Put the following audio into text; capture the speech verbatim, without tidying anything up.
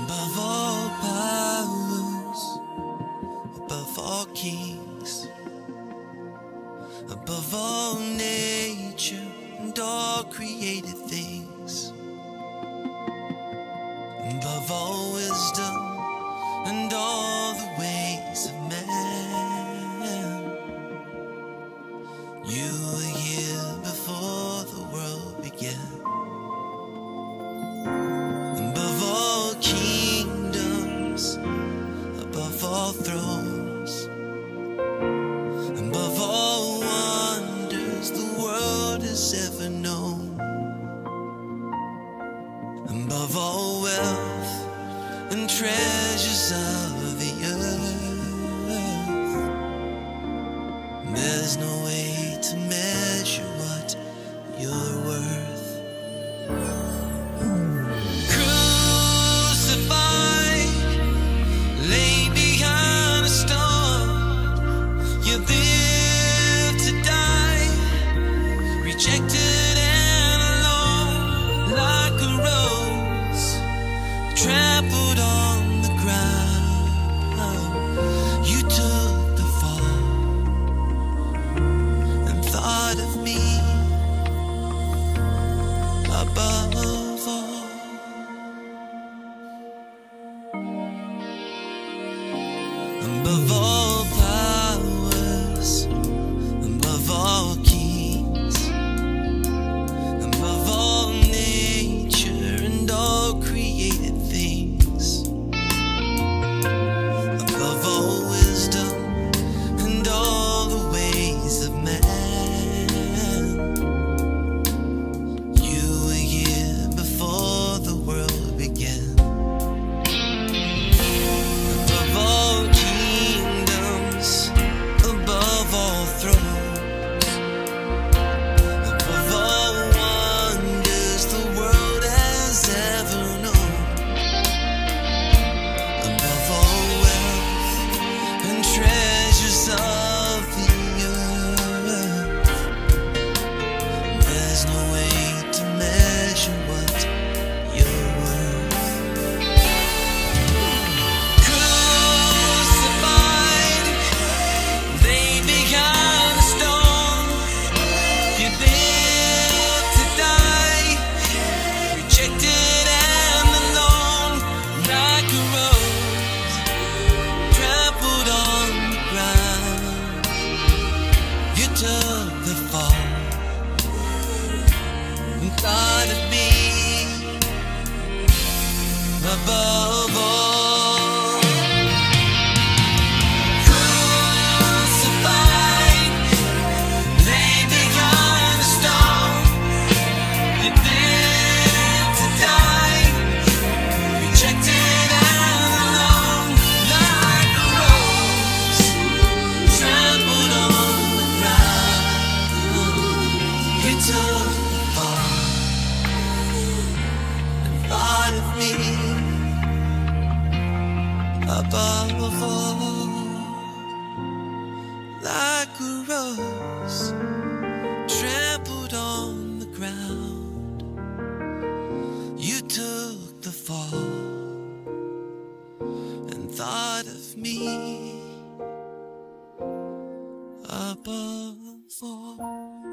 above all powers, above all kings, above all nature and all created things, above all wisdom and all the ways of man. You were here before the world began. Above all kingdoms, above all thrones, above all wonders the world has ever known, above all wealth and treasures of the earth, there's no way to measure what you're worth. Rejected and alone, like a rose trampled on the ground. You took the fall and thought of me above all. Above all powers, above all kings, above all nature and all created things, above all wisdom and all the ways of man. You were here before the world began. Above all kingdoms, above all thrones, above all wonders the world has ever known, above all wealth and treasures of the earth, there's no way to measure what you're worth. Crucified, laid behind a stone, you lived to die, rejected and alone, like a rose trampled on the ground. You took the fall and thought of me above all. Crucified, laid behind a stone, you lived to die, rejected and alone, like a rose trampled on the ground. You took the fall and thought of me above all, like a rose trampled on the ground. You took the fall and thought of me above all.